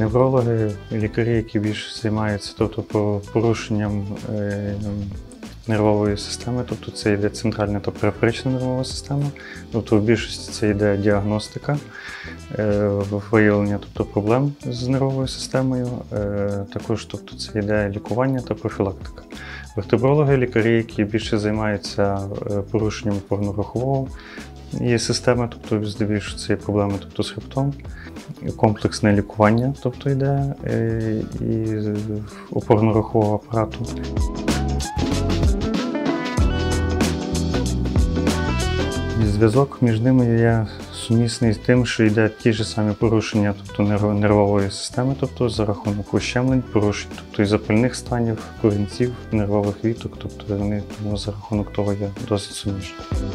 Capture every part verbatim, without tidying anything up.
Неврологи, лікарі, які більше займаються тобто, порушенням е, нервової системи, тобто це йде центральна та периферична нервова система, тобто в більшості це йде діагностика, е, виявлення тобто, проблем з нервовою системою, е, також тобто, це йде лікування та профілактика. Вертебрологи, лікарі, які більше займаються порушенням опорно-рухового і системи, тобто здебільшого це є проблеми тобто, з хребтом, комплексне лікування, тобто йде і опорно-рухового апарату. Зв'язок між ними є сумісний з тим, що йде ті ж самі порушення тобто нервової системи, тобто за рахунок ущемлень, порушень тобто і запальних станів, корінців, нервових віток, тобто вони тому за рахунок того є досить суміжні.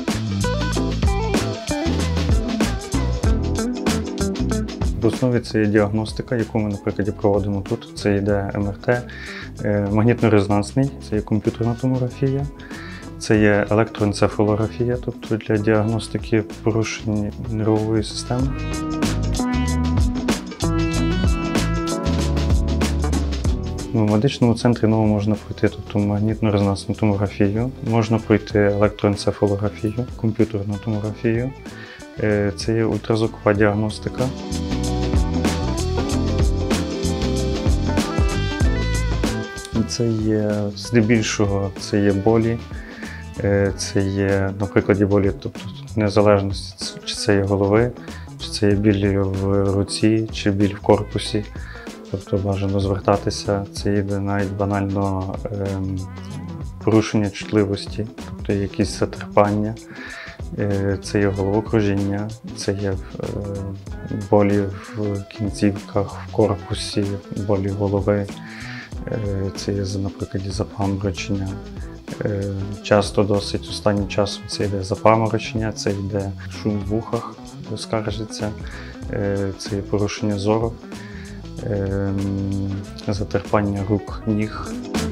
В основі це є діагностика, яку ми, наприклад, проводимо тут. Це йде ем ер те, магнітно-резонансний, це є комп'ютерна томографія, це є електроенцефалографія, тобто для діагностики порушень нервової системи. В медичному центрі ново можна пройти тобто, магнітно-резонансну томографію, можна пройти електроенцефалографію, комп'ютерну томографію, це є ультразвукова діагностика. Це є, здебільшого, це є болі, це є, на прикладі болі, тобто незалежності, чи це є голови, чи це є біль в руці, чи біль в корпусі. Тобто бажано звертатися, це є навіть банально е, порушення чутливості, тобто якісь затерпання, е, це є головокружіння, це є е, болі в кінцівках, в корпусі, болі голови. Це є, наприклад, запаморочення. Часто досить останнім часом це йде запаморочення, це йде шум в вухах, скаржиться, це є порушення зору, затерпання рук, ніг.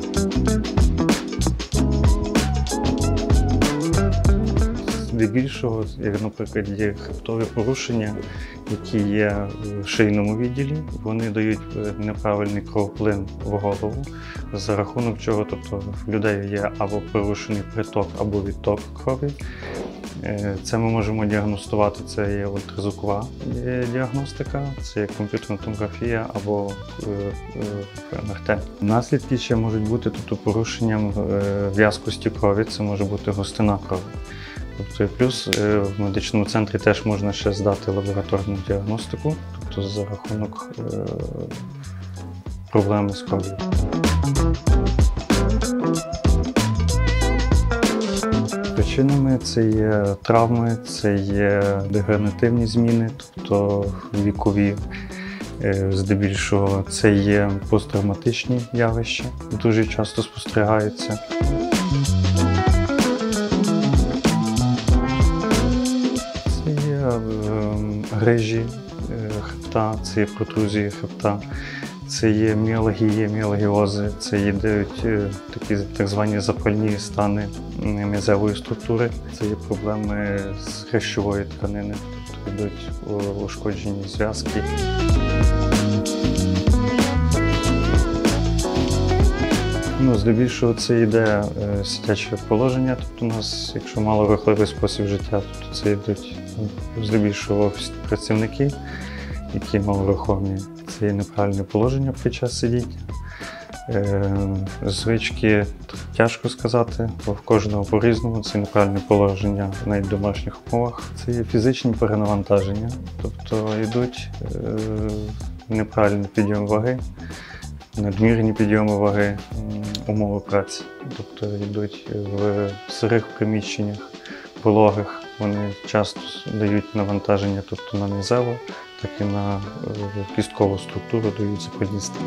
Здебільшого, як, наприклад, є хребтові порушення, які є в шийному відділі, вони дають неправильний кровоплин в голову, за рахунок чого тобто, в людей є або порушений приток, або відток крові. Це ми можемо діагностувати, це є ультразвукова діагностика, це є комп'ютерна томографія або ем ер те. Наслідки ще можуть бути тобто, порушенням в'язкості крові, це може бути густина крові. Тобто, плюс в медичному центрі теж можна ще здати лабораторну діагностику, тобто за рахунок е, проблеми з кров'ю. Причинами це є травми, це є дегенеративні зміни, тобто вікові, е, здебільшого це є посттравматичні явища, дуже часто спостерігаються. Грижі хребта, це є протрузії хребта, це є міалгія, міалгіози, це є такі так звані запальні стани м'язевої структури, це є проблеми з хрящової тканини, тобто йдуть ушкоджені зв'язки. Ну, здебільшого це йде е, сидяче положення, тобто у нас, якщо малорухливий спосіб життя, то це йдуть ну, здебільшого працівники, які малорухомі. Це є неправильне положення під час сидіння. Е, звички тяжко сказати, бо в кожного по-різному це неправильне положення навіть в домашніх умовах. Це є фізичні перенавантаження, тобто йдуть е, неправильний підйом ваги, надмірні підйоми ваги, умови праці. Тобто йдуть в сирих приміщеннях, вологих. Вони часто дають навантаження тобто на м'язеву, так і на кісткову структуру дають запальні стани.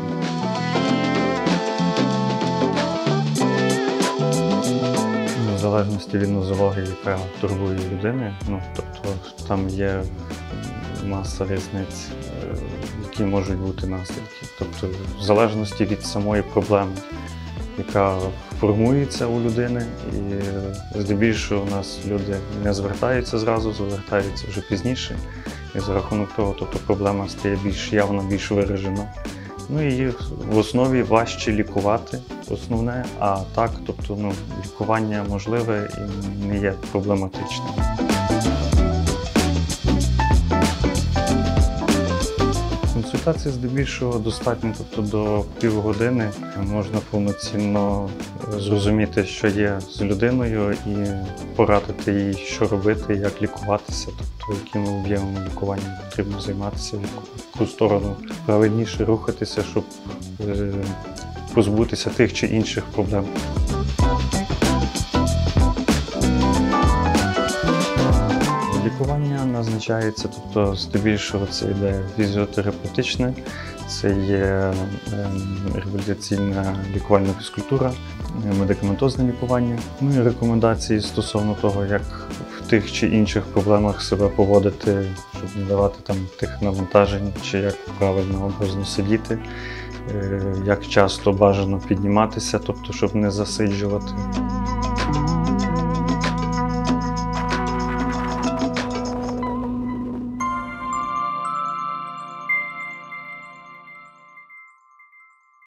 В залежності від нозології, яка турбує людини, ну, тобто там є маса різниць, які можуть бути наслідки. Тобто в залежності від самої проблеми, яка формується у людини, і здебільшого у нас люди не звертаються зразу, звертаються вже пізніше. І за рахунок того, тобто проблема стає більш явно, більш виражена. Ну і в основі важче лікувати, основне, а так, тобто ну, лікування можливе і не є проблематичним. Консультації здебільшого достатньо, тобто до півгодини можна повноцінно зрозуміти, що є з людиною, і порадити їй, що робити, як лікуватися, тобто якими об'ємами лікування потрібно займатися, в яку сторону правильніше рухатися, щоб позбутися тих чи інших проблем. Лікування назначається, тобто здебільшого це йде фізіотерапевтичне, це є реабілітаційна лікувальна фізкультура, медикаментозне лікування. Ну і рекомендації стосовно того, як в тих чи інших проблемах себе поводити, щоб не давати там тих навантажень, чи як правильно образно сидіти, як часто бажано підніматися, тобто щоб не засиджувати.